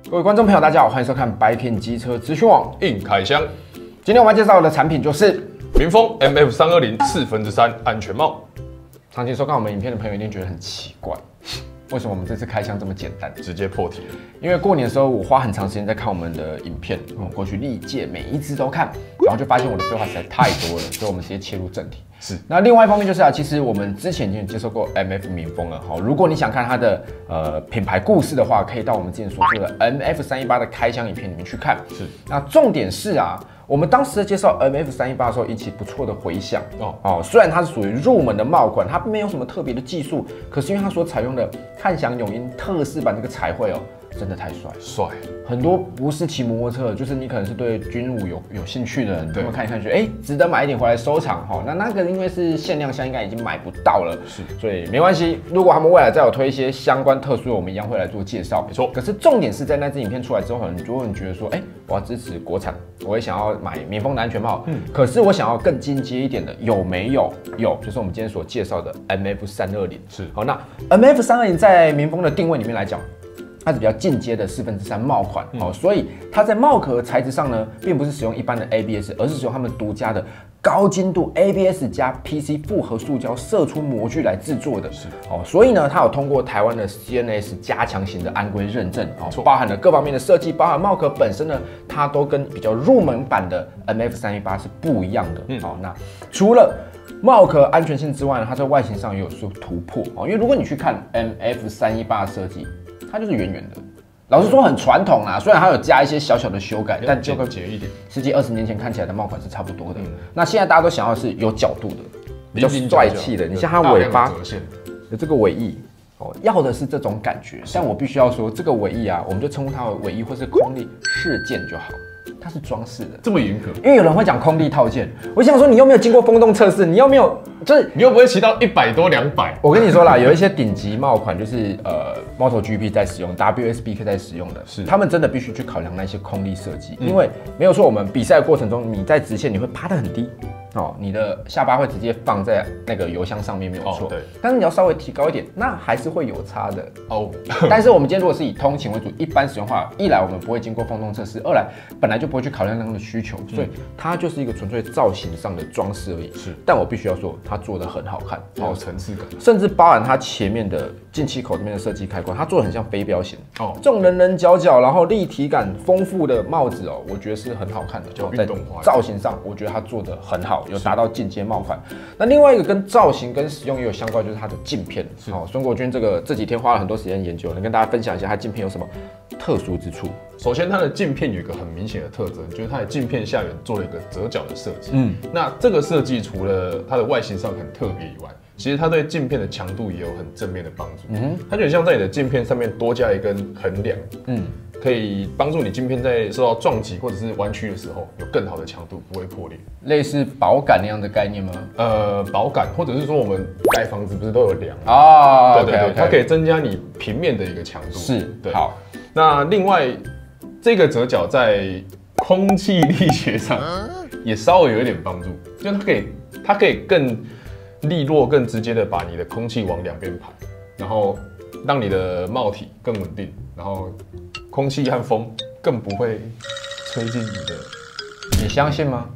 各位观众朋友，大家好，欢迎收看 Biking 机车资讯网应凯香。 今天我们要介绍的产品就是民风 MF320/3/4安全帽。 长期收看我们影片的朋友一定觉得很奇怪，为什么我们这次开箱这么简单？ 直接破题了。 因为过年的时候，我花很长时间在看我们的影片，过去历届每一支都看，然后就发现我的废话实在太多了，所以我们直接切入正题。 是。 那另外一方面就是其实我们之前已经接受过 MF 民风了。如果你想看它的品牌故事的话，可以到我们之前所做的 MF318的开箱影片里面去看。 是。 那重点是我们当时在介绍 MF318的时候引起不错的回响虽然它是属于入门的帽款，它没有什么特别的技术，可是因为它所采用的汉翔永鹰特仕版这个彩绘真的太帅，很多不是骑摩托车，就是你可能是对军武有兴趣的人，他们看一看觉得值得买一点回来收藏那个因为是限量箱，应该已经买不到了，是，所以没关系。如果他们未来再有推一些相关特殊的，我们一样会来做介绍，没错。可是重点是在那支影片出来之后，很多人觉得说，我要支持国产，我也想要买民风的安全帽，可是我想要更进阶一点的，有没有？有，就是我们今天所介绍的 MF320，是。好，那 MF320在民风的定位里面来讲，它是比较进阶的3/4帽款，所以它在帽壳材质上呢，并不是使用一般的 ABS， 而是使用他们独家的高精度 ABS 加 PC 复合塑胶射出模具来制作的，是所以呢，它有通过台湾的 CNS 加强型的安规认证，包含了各方面的设计，包含帽壳本身呢，它都跟比较入门版的 MF318是不一样的。那除了帽壳安全性之外呢，它在外形上也有所突破因为如果你去看 MF318的设计，它就是圆圆的，老实说很传统啦。虽然它有加一些小小的修改，但就跟简一点 10几20年前看起来的帽款是差不多的。那现在大家都想要的是有角度的，比较帅气的。你像它尾巴有这个尾翼，要的是这种感觉。但我必须要说，这个尾翼我们就称呼它为尾翼或是空力饰件就好。它是装饰的， 这么严格？ 因为有人会讲空力套件，我想说你又没有经过风洞测试，你又没有，就是你又不会骑到100多200。 我跟你说啦，有一些顶级帽款就是MotoGP 在使用 ，WSBK 在使用的，是他们真的必须去考量那些空力设计，因为没有说我们比赛过程中你在直线你会趴得很低。你的下巴会直接放在那个油箱上面，没有错。对，但是你要稍微提高一点，那还是会有差的但是我们今天如果是以通勤为主，一般使用的话，一来我们不会经过风洞测试，二来本来就不会去考量那样的需求，所以它就是一个纯粹造型上的装饰而已。是，但我必须要说，它做得很好看， 有层次感， 甚至包含它前面的进气口这边的设计开关，它做得很像飞镖型这种棱角角，然后立体感丰富的帽子我觉得是很好看的，就在造型上，我觉得它做得很好。有达到进阶帽款。那另外一个跟造型跟使用也有相关，就是它的镜片。孙国军这几天花了很多时间研究，能跟大家分享一下它镜片有什么特殊之处。 首先，它的镜片有一个很明显的特征，就是它的镜片下缘做了一个折角的设计。那这个设计除了它的外形上很特别以外，其实它对镜片的强度也有很正面的帮助。它就很像在你的镜片上面多加一根横梁。可以帮助你镜片在受到撞击或者是弯曲的时候有更好的强度，不会破裂。类似保杆那样的概念吗？ 保杆，或者是说我们盖房子不是都有梁对， 它可以增加你平面的一个强度。 是，对。好， 那另外这个折角在空气力学上也稍微有一点帮助，就是它可以更利落、更直接的把你的空气往两边排，然后让你的帽体更稳定，然后空气和风更不会吹进你的。 你相信吗？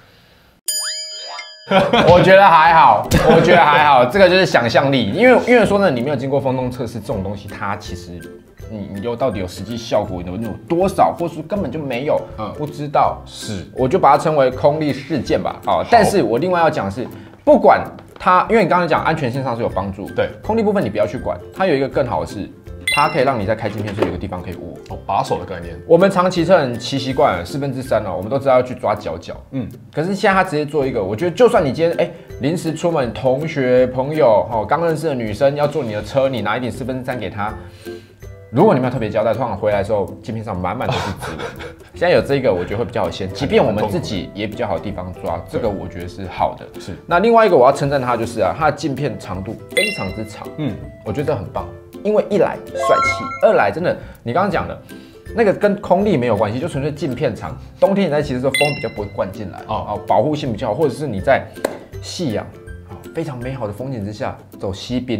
我觉得还好，这个就是想象力，因为说呢，你没有经过风洞测试，这种东西它其实你又到底有实际效果有多少，或是根本就没有，不知道。是，我就把它称为空力事件吧。但是我另外要讲的是，不管它，因为你刚才讲安全性上是有帮助，对，空力部分你不要去管，它有一个更好的是。它可以让你在开镜片时有个地方可以握， 把手的概念。 我们长骑车人骑习惯了3/4我们都知道要去抓角角。可是现在它直接做一个，我觉得就算你今天临时出门，同学朋友刚认识的女生要坐你的车，你拿一点3/4给她。如果你没有特别交代，通常回来的时候镜片上满满都是指纹。现在有这个，我觉得会比较好先，即便我们自己也比较好的地方抓，这个我觉得是好的。是。那另外一个我要称赞它就是它的镜片长度非常之长。我觉得这很棒。因为一来帅气，二来真的，你刚刚讲的那个跟空力没有关系，就纯粹镜片长。冬天你在骑的时候，风比较不会灌进来保护性比较好，或者是你在夕阳非常美好的风景之下走西滨，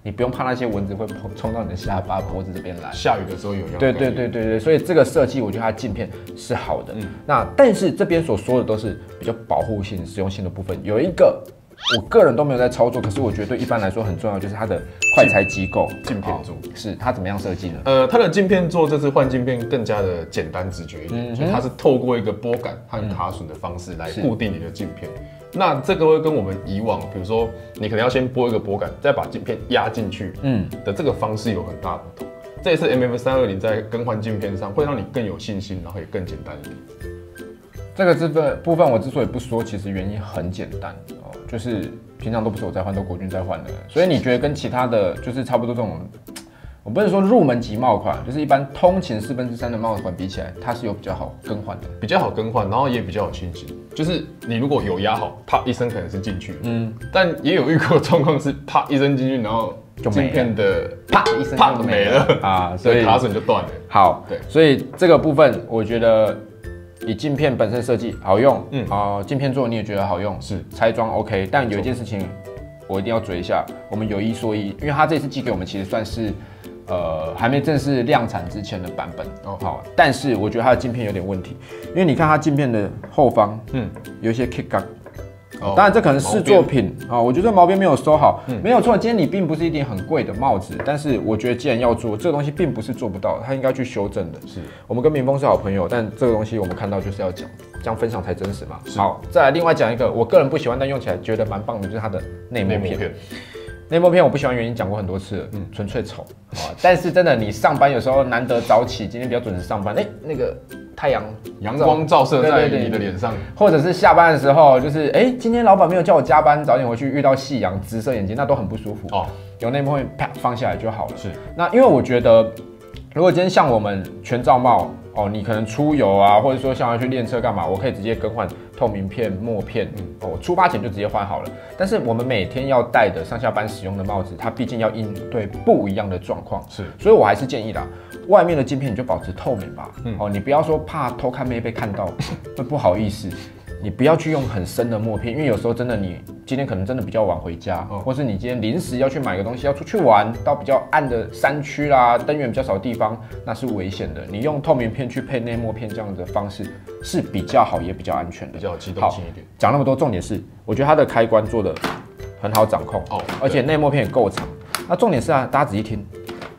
你不用怕那些蚊子会冲到你的下巴、脖子这边来。 下雨的时候有用。 对，所以这个设计我觉得它的镜片是好的。那但是这边所说的都是比较保护性、实用性的部分，有一个我个人都没有在操作，可是我觉得对一般来说很重要，就是它的快拆机构镜片座。 是它怎么样设计呢？ 它的镜片座这次换镜片更加的简单直觉一点，所以它是透过一个拨杆和卡榫的方式来固定你的镜片。那这个会跟我们以往，比如说你可能要先拨一个拨杆，再把镜片压进去，的这个方式有很大的不同。这一次 MF320在更换镜片上会让你更有信心，然后也更简单一点。 这个部分我之所以不说，其实原因很简单哦，就是平常都不是我在换，都国军在换的，所以你觉得跟其他的就是差不多这种，我不是说入门级帽款，就是一般通勤3/4的帽款比起来，它是有比较好更换的， 比较好更换，然后也比较有信心。就是你如果有压好，啪一声可能是进去，但也有遇过状况是啪一声进去，然后镜片的啪一声就没了啊， 所以卡榫就断了。 好，对，所以这个部分我觉得。以镜片本身设计好用，镜片座你也觉得好用，是拆装 OK， 但有一件事情我一定要嘴一下，我们有一说一，因为他这次寄给我们其实算是还没正式量产之前的版本哦，好，但是我觉得它的镜片有点问题，因为你看它镜片的后方，有一些 kick up。当然，这可能是作品啊，我觉得毛边没有收好，没有错。今天你并不是一顶很贵的帽子，但是我觉得既然要做这个东西，并不是做不到，它应该去修正的。是我们跟民风是好朋友，但这个东西我们看到就是要讲，这样分享才真实嘛。好，再来另外讲一个，我个人不喜欢，但用起来觉得蛮棒的，就是它的内膜片。内膜片我不喜欢原因讲过很多次了，纯粹丑啊！但是真的，你上班有时候难得早起，今天比较准时上班，那个太阳光照射在你的脸上， 或者是下班的时候，就是今天老板没有叫我加班，早点回去，遇到夕阳直射眼睛，那都很不舒服哦。有内膜片啪放下来就好了。是，那因为我觉得，如果今天像我们全罩帽哦，你可能出游啊，或者说想要去练车干嘛，我可以直接更换透明片、膜片，我出发前就直接换好了。但是我们每天要戴的上下班使用的帽子，它毕竟要应对不一样的状况，是，所以我还是建议啦，外面的镜片你就保持透明吧，你不要说怕偷看妹被看到，会不好意思。你不要去用很深的墨片，因为有时候真的你今天可能真的比较晚回家，或是你今天临时要去买个东西要出去玩，到比较暗的山区啦，灯源比较少的地方，那是危险的。你用透明片去配内膜片这样的方式是比较好，也比较安全的， 比较有机动性一点。 讲那么多，重点是我觉得它的开关做的很好掌控而且内膜片也够长。那重点是啊，大家仔细听。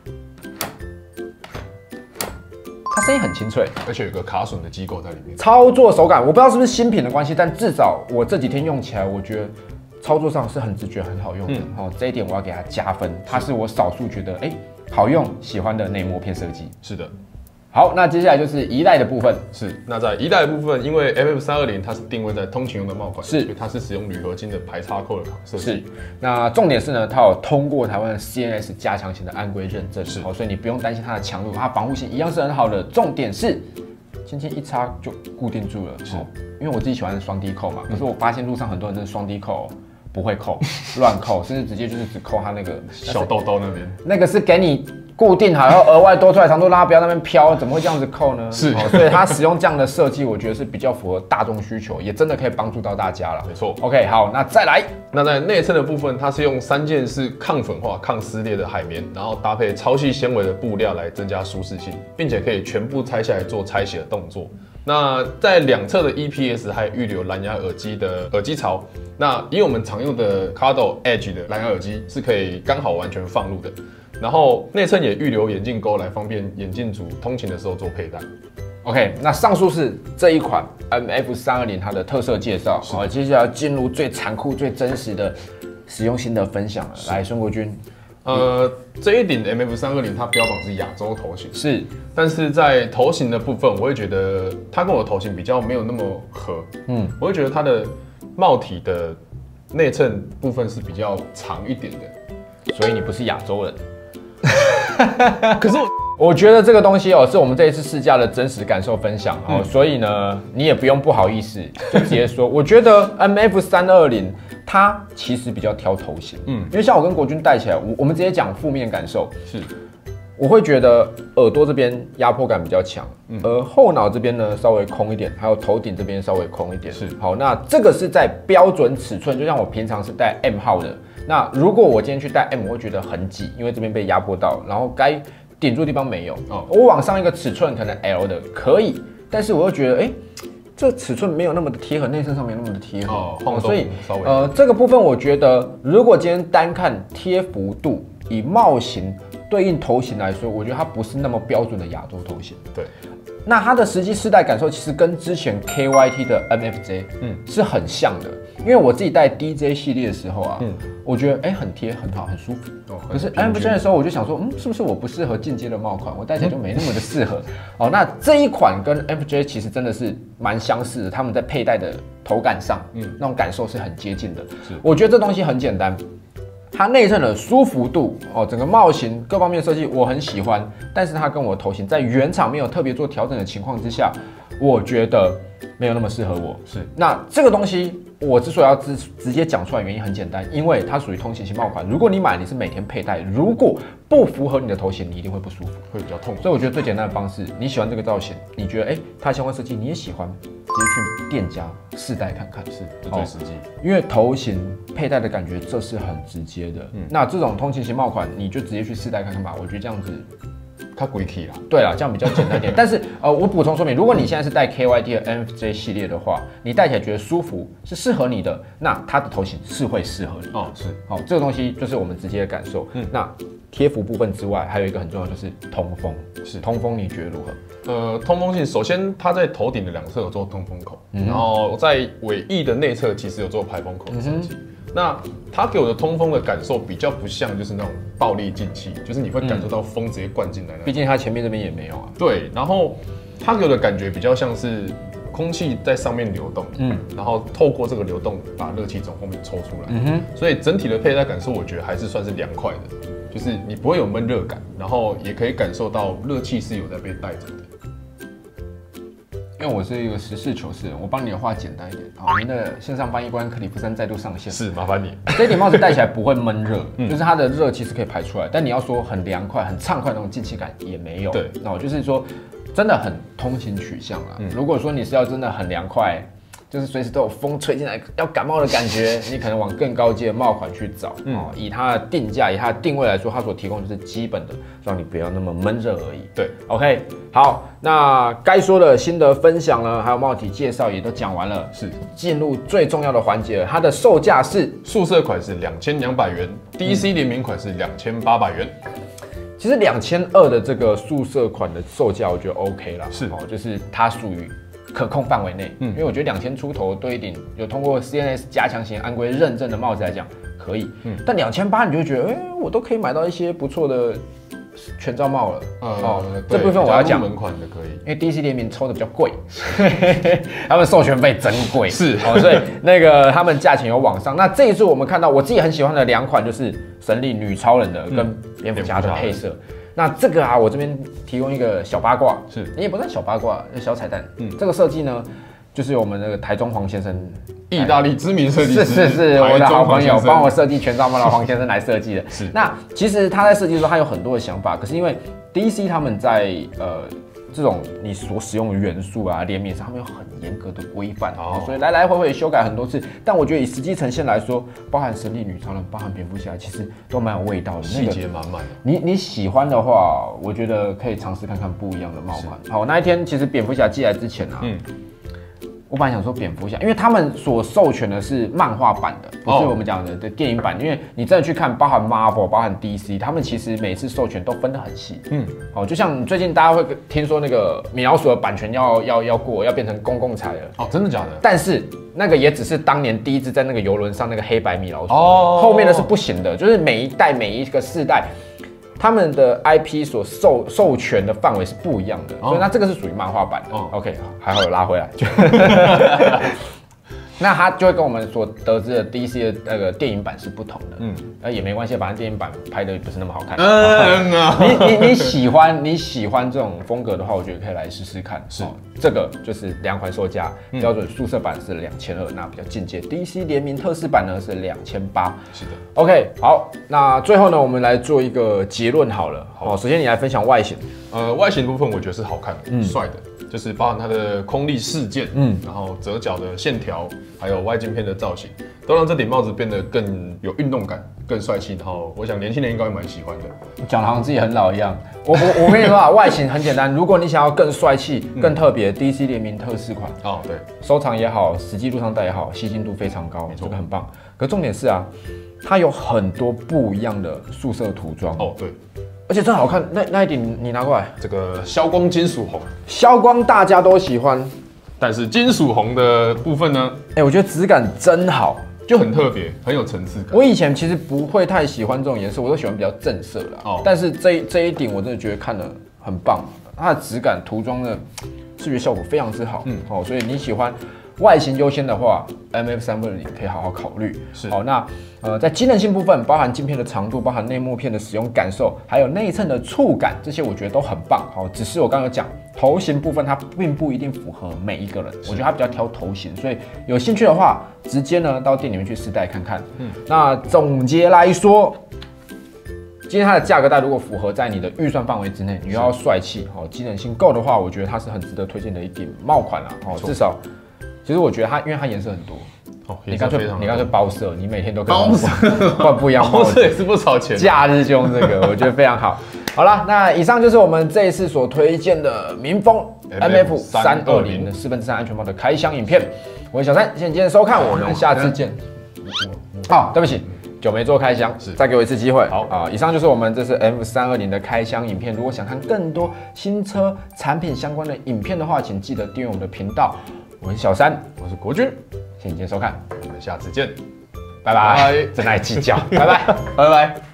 它声音很清脆， 而且有个卡榫的机构在里面。 操作手感，我不知道是不是新品的关系，但至少我这几天用起来，我觉得操作上是很直觉、很好用的。这一点我要给它加分，它是我少数觉得好用、喜欢的内膜片设计。 是的。 好，那接下来就是一代的部分。 是，那在一代的部分，因为 MF320它是定位在通勤用的帽款，所以它是使用铝合金的排插扣的设计。是，那重点是呢，它有通过台湾的 CNS 加强型的安规认证，所以你不用担心它的强度，它防护性一样是很好的。重点是，轻轻一插就固定住了。是，因为我自己喜欢双低扣嘛，可是我发现路上很多人真的双低扣不会扣，乱扣，甚至直接就是只扣它那个小豆豆那边， 那个是给你固定好，然后额外多出来长度让它不要那边飘，怎么会这样子扣呢？是，所以它使用这样的设计，我觉得是比较符合大众需求，也真的可以帮助到大家了。 没错。 OK， 好，那再来， 那在内衬的部分，它是用3件是抗粉化、抗撕裂的海绵，然后搭配超细纤维的布料来增加舒适性，并且可以全部拆下来做拆洗的动作。那在两侧的 EPS 还预留蓝牙耳机的耳机槽，那以我们常用的 Cardo Edge 的蓝牙耳机是可以刚好完全放入的。然后内衬也预留眼镜钩来方便眼镜族通勤的时候做佩戴。 OK， 那上述是这一款 MF320它的特色介绍。好，接下来进入最残酷、最真实的使用心得分享了。来，孙国军， 这一顶 MF320它标榜是亚洲头型， 是， 但是在头型的部分，我会觉得它跟我的头型比较没有那么合。我会觉得它的帽体的内衬部分是比较长一点的， 所以你不是亚洲人。可是我觉得这个东西是我们这一次试驾的真实感受分享所以呢，你也不用不好意思，就直接说，我觉得 MF320它其实比较挑头型，因为像我跟国军戴起来，我们直接讲负面感受，是，我会觉得耳朵这边压迫感比较强，而后脑这边呢稍微空一点，还有头顶这边稍微空一点，是，好，那这个是在标准尺寸，就像我平常是戴 M 号的。 那如果我今天去戴 M， 我会觉得很挤，因为这边被压迫到，然后该顶住的地方没有。我往上一个尺寸可能 L 的可以，但是我又觉得，这尺寸没有那么的贴合，内衬上没有那么的贴合，所以这个部分我觉得，如果今天单看贴幅度，以帽型对应头型来说，我觉得它不是那么标准的亚洲头型。对。那它的实际试戴感受其实跟之前 KYT 的 MFJ 是很像的，因为我自己戴 DJ 系列的时候啊，我觉得很贴很好很舒服。可是 MFJ 的时候我就想说，是不是我不适合进阶的帽款，我戴起来就没那么的适合。那这一款跟 MFJ 其实真的是蛮相似的，他们在佩戴的头感上，那种感受是很接近的。我觉得这东西很简单。它内衬的舒服度整个帽型各方面设计我很喜欢，但是它跟我的头型在原厂没有特别做调整的情况之下，我觉得没有那么适合我。那这个东西我之所以要直接讲出来，原因很简单，因为它属于通勤型帽款。如果你买，你是每天佩戴，如果不符合你的头型，你一定会不舒服，会比较痛。所以我觉得最简单的方式，你喜欢这个造型，你觉得它相关设计你也喜欢，直接去店家试戴看看，是最实际。因为头型佩戴的感觉，这是很直接的。那这种通勤型帽款，你就直接去试戴看看吧。我觉得这样子。它贵气啦，对啦，这样比较简单一点。但是我补充说明，如果你现在是戴 KYT 的 MFJ 系列的话，你戴起来觉得舒服，是适合你的，那它的头型是会适合你。这个东西就是我们直接的感受。那贴服部分之外，还有一个很重要就是通风。通风你觉得如何？ 通风性，首先它在头顶的两侧有做通风口，然后在尾翼的内侧其实有做排风口的设计。那它给我的通风的感受比较不像就是那种暴力进气，就是你会感受到风直接灌进来。 毕竟它前面这边也没有啊。 对，然后它给我的感觉比较像是空气在上面流动，然后透过这个流动把热气从后面抽出来。所以整体的佩戴感受我觉得还是算是凉快的，就是你不会有闷热感，然后也可以感受到热气是有在被带着的。 因为我是一个实事求是人，我帮你的话简单一点。您的线上翻译官克里夫森再度上线， 是麻烦你。 这顶帽子戴起来不会闷热，就是它的热气是可以排出来，但你要说很凉快、很畅快那种进气感也没有。对，就是说真的很通勤取向啦。如果说你是要真的很凉快，就是随时都有风吹进来要感冒的感觉，你可能往更高阶的帽款去找。以它的定价、以它的定位来说，它所提供的就是基本的，让你不要那么闷热而已。对 ，OK， 好，那该说的心得分享呢，还有帽体介绍也都讲完了，是进入最重要的环节了。它的售价是素色款是2200元，DC 联名款是2800元。 其实2200的这个素色款的售价，我觉得 OK 啦，就是它属于可控范围内，因为我觉得2000出头对一顶有通过 CNS 加强型安规认证的帽子来讲可以，但2800你就会觉得，我都可以买到一些不错的全罩帽了。这部分我要讲入门款的可以， 因为 DC 联名抽的比较贵，他们授权费真贵， 是所以那个他们价钱有往上。那这一次我们看到我自己很喜欢的2款就是神力女超人的跟蝙蝠侠的配色。那这个我这边提供一个小八卦，你也不算小八卦，小彩蛋。这个设计呢，就是我们那个台中黄先生， 意大利知名设计师， 是我的好朋友，帮我设计全罩帽的黄先生来设计的。那其实他在设计的时候，他有很多的想法，可是因为 DC 他们在这种你所使用的元素联名上，他们有很严格的规范，所以来来回回修改很多次。但我觉得以实际呈现来说，包含神力女超人、包含蝙蝠侠，其实都蛮有味道的， 细节满满。 你喜欢的话，我觉得可以尝试看看不一样的帽款。好，那一天其实蝙蝠侠寄来之前我本来想说蝙蝠侠，因为他们所授权的是漫画版的，不是我们讲的电影版。因为你真的去看，包含 Marvel、包含 DC， 他们其实每次授权都分得很细。就像最近大家会听说那个米老鼠的版权要变成公共财了。 真的假的？ 但是那个也只是当年第一只在那个游轮上那个黑白米老鼠，后面的是不行的，就是每一代每一个世代。他们的 IP 所授权的范围是不一样的，所以那这个是属于漫画版的。OK， 还好有拉回来。那他就会跟我们所得知的 DC 的那个电影版是不同的。也没关系，反正电影版拍的不是那么好看。你喜欢这种风格的话，我觉得可以来试试看。这个就是2款售价，标准素色版是2200，那比较进阶 DC 联名特仕版呢是2800。是的 ，OK， 好，那最后呢，我们来做一个结论好了。 哦，首先你来分享外形。 外形部分我觉得是好看的，帅的，就是包含它的空力事件，然后折角的线条，还有外镜片的造型，都让这顶帽子变得更有运动感，更帅气。然后我想年轻人应该会蛮喜欢的。 讲得好像自己很老一样。我跟你说啊，外形很简单，如果你想要更帅气、更特别，DC 联名特仕款哦，对， 收藏也好，实际路上戴也好，吸睛度非常高，这个很棒。可重点是啊，它有很多不一样的素色涂装哦，对。 而且真好看，那一顶你拿过来， 这个消光金属红， 消光大家都喜欢， 但是金属红的部分呢， 我觉得质感真好， 就很特别，很有层次感。 我以前其实不会太喜欢这种颜色，我都喜欢比较正色啦。哦，但是这一顶我真的觉得看得很棒，它的质感、涂装的视觉效果非常之好。好，所以你喜欢外形优先的话 ，MF320可以好好考虑。 是， 好，那在机能性部分，包含镜片的长度，包含内幕片的使用感受，还有内衬的触感，这些我觉得都很棒。好，只是我刚刚有讲头型部分，它并不一定符合每一个人，我觉得它比较挑头型，所以有兴趣的话，直接呢到店里面去试戴看看。那总结来说，今天它的价格带如果符合在你的预算范围之内，你又要帅气，机能性够的话，我觉得它是很值得推荐的一顶帽款啦。至少，其实我觉得它，因为它颜色很多。你干脆包色，你每天都可以换不一样帽子， 包色也是不少钱。 假日就用这个，我觉得非常好。好了，那以上就是我们这一次所推荐的民风 MF320的4分之3安全帽的开箱影片。我是小三，谢谢你今天的收看，我们下次见。对不起，久没做开箱，再给我一次机会。好啊，以上就是我们这次 MF320的开箱影片。如果想看更多新车产品相关的影片的话，请记得订阅我们的频道。我是小三， 我是国军。 谢谢你今天收看， 我们下次见， 拜拜。真爱计较，拜拜， 拜拜。